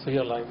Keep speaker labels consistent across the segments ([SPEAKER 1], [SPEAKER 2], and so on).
[SPEAKER 1] So you're live.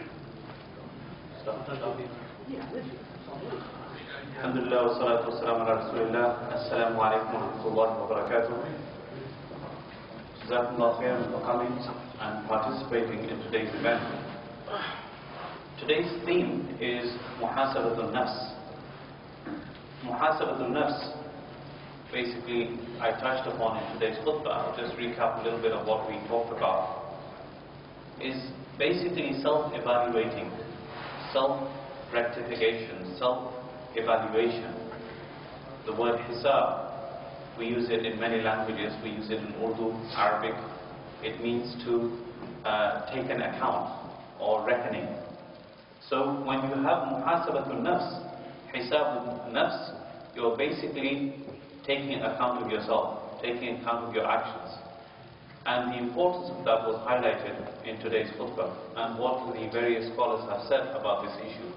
[SPEAKER 2] Alhamdulillah wa salatu wa salam ala Rasulillah. Assalamu alaikum wa rahmatullahi wa barakatuh. Jazakumullah khairan for coming and participating in today's event. Today's theme is Muhasabahtun-Nafs. Muhasabahtun-Nafs, basically, I touched upon in today's khutbah. I'll just recap a little bit of what we talked about. Is basically self-evaluating, self-rectification, self-evaluation. The word hisab, we use it in many languages. We use it in Urdu, Arabic. It means to take an account or reckoning. So when you have Muhasabahtun-Nafs, Hisab-Nafs, you're basically taking account of yourself, taking account of your actions. And the importance of that was highlighted in today's khutbah and what the various scholars have said about this issue.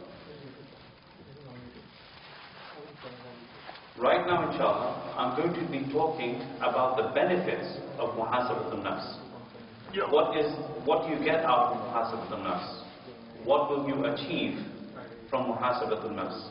[SPEAKER 2] Right now, inshallah, I'm going to be talking about the benefits of Muhasabahtun-Nafs. What do you get out of Muhasabahtun-Nafs? What will you achieve from Muhasabahtun-Nafs?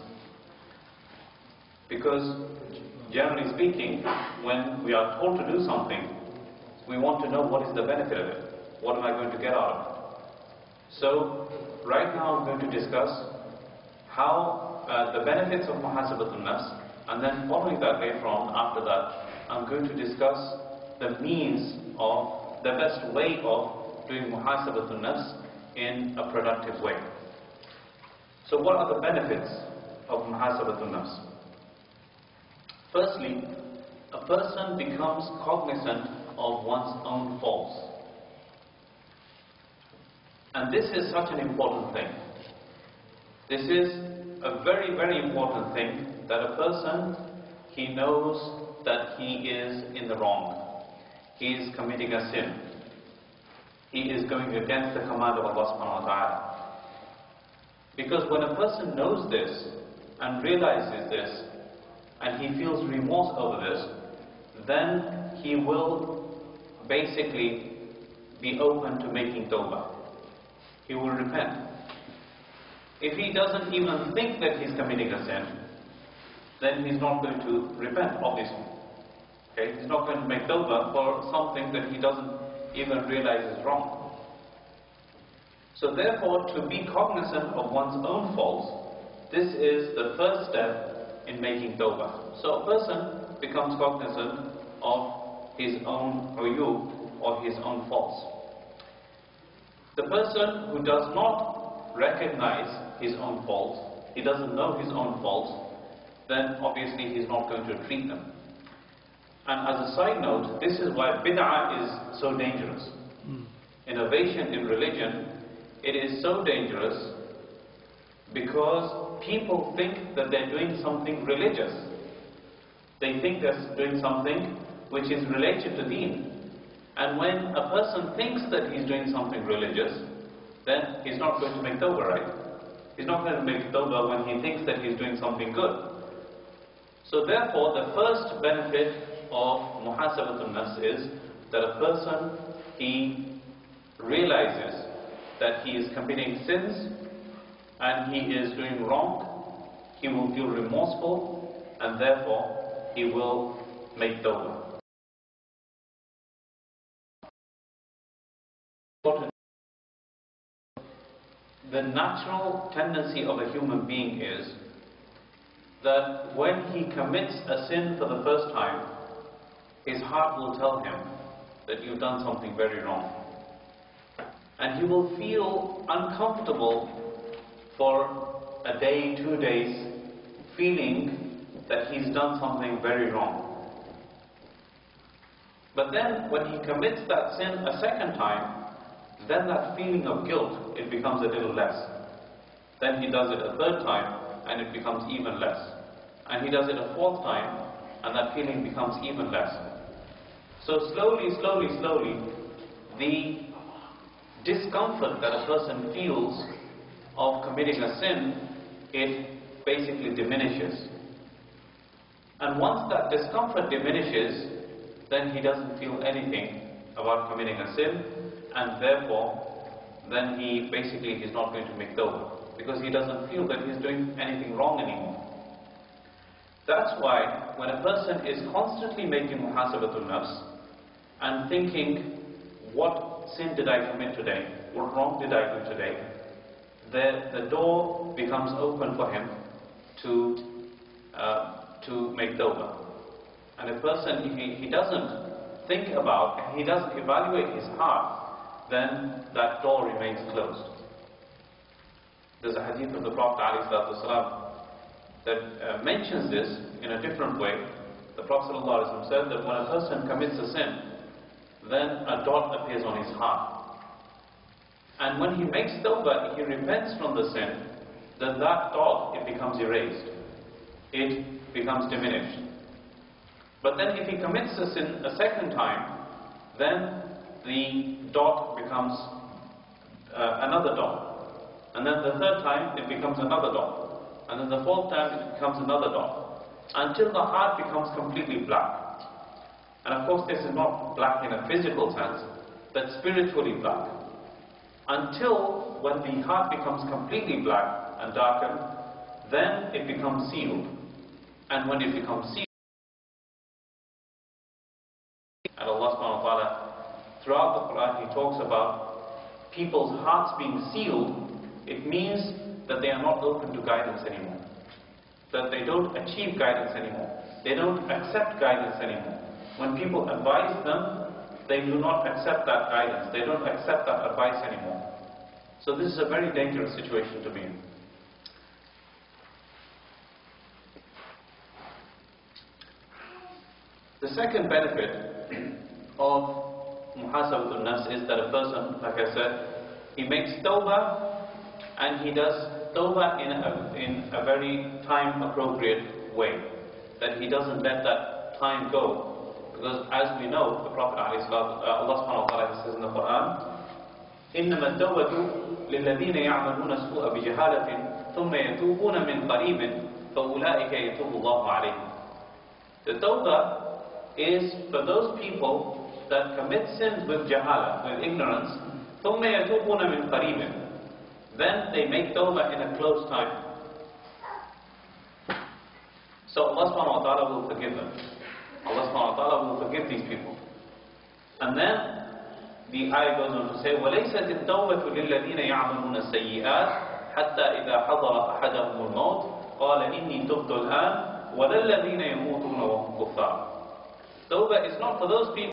[SPEAKER 2] Because, generally speaking, when we are told to do something, we want to know what is the benefit of it. What am I going to get out of it? So, right now I'm going to discuss how the benefits of Muhasabahtun-Nafs, and then following that later on, after that, I'm going to discuss the means of, the best way of doing Muhasabahtun-Nafs in a productive way. So what are the benefits of Muhasabahtun-Nafs? Firstly, a person becomes cognizant of one's own faults. And this is such an important thing. This is a very, very important thing, that a person, he knows that he is in the wrong. He is committing a sin. He is going against the command of Allah subhanahu wa ta'ala. Because when a person knows this and realizes this, and he feels remorse over this, then he will basically be open to making tawbah. He will repent. If he doesn't even think that he's committing a sin, then he's not going to repent, obviously. Okay? He's not going to make tawbah for something that he doesn't even realize is wrong. So therefore, to be cognizant of one's own faults, this is the first step in making tawbah. So a person becomes cognizant of his own uyub, or his own faults. The person who does not recognize his own faults, he doesn't know his own faults, then obviously he's not going to treat them. And as a side note, this is why bid'ah is so dangerous. Innovation in religion, it is so dangerous because people think that they're doing something religious. They think they're doing something which is related to deen. And when a person thinks that he's doing something religious, then he's not going to make tawbah, right? He's not going to make tawbah when he thinks that he's doing something good. So therefore, the first benefit of Muhasabahtun-Nafs is that a person, he realizes that he is committing sins and he is doing wrong. He will feel remorseful and therefore he will make tawbah. The natural tendency of a human being is that when he commits a sin for the first time, his heart will tell him that you've done something very wrong. And he will feel uncomfortable for a day, 2 days, feeling that he's done something very wrong. But then when he commits that sin a second time, then that feeling of guilt, it becomes a little less. Then he does it a third time and it becomes even less. And he does it a fourth time and that feeling becomes even less. So slowly, the discomfort that a person feels of committing a sin, it basically diminishes. And once that discomfort diminishes, then he doesn't feel anything about committing a sin, and therefore then he's not going to make tawbah, because he doesn't feel that he's doing anything wrong anymore. That's why when a person is constantly making Muhasabahtun-Nafs and thinking, what sin did I commit today? What wrong did I do today? The door becomes open for him to make tawbah. And a person, if he doesn't think about, he doesn't evaluate his heart, then that door remains closed. There's a hadith of the Prophet ﷺ that mentions this in a different way. The Prophet ﷺ said that when a person commits a sin, then a dot appears on his heart. And when he makes tawbah, he repents from the sin, then that dot, it becomes erased. It becomes diminished. But then if he commits a sin a second time, then the dot becomes another dot. And then the third time, it becomes another dot. And then the fourth time, it becomes another dot. Until the heart becomes completely black. And of course, this is not black in a physical sense, but spiritually black. Until when the heart becomes completely black and darkened, then it becomes sealed. And when it becomes sealed, and Allah subhanahu wa ta'ala, throughout the Quran, He talks about people's hearts being sealed. It means that they are not open to guidance anymore. That they don't achieve guidance anymore. They don't accept guidance anymore. When people advise them, they do not accept that guidance. They don't accept that advice anymore. So this is a very dangerous situation to be in. The second benefit of Muhasabahtun-Nafs is that a person, like I said, he makes tawbah, and he does tawbah in a very time-appropriate way. That he doesn't let that time go. Because as we know, the Prophet Allah subhanahu wa ta'ala says in the Quran, إِنَّمَا التَّوْبَةُ لِلَّذِينَ يَعْمَلُونَ السُّوءَ بِجَهَالَةٍ ثُمَّ يَتُوبُونَ مِنْ قَرِيبٍ فَأُولَٰئِكَ يَتُوبُ اللَّهُ عَلَيْهِمْ. The tawbah is for those people that commit sins with jahala, with ignorance, ثُمَّ يَتُوبُونَ مِنْ قَرِيبٍ. Then they make tawbah in a close time. So Allah subhanahu wa ta'ala will forgive them. Allah subhanahu wa ta'ala will forgive these people. And then the ayah goes on to say, وَلَيْسَتِ التَّوْبَةُ لِلَّذِينَ يَعْمَلُونَ السَّيِّئَاتِ حَتَّى إِذَا حَضَرَ أَحَدَهُمُ الْمَوْتِ قَالَ إِنِّي تُبْتُ الْآنَ وَلَا الَّذِينَ يَمُوتُونَ وَهُمْ كُفَّارٌ. Tawbah is not for those people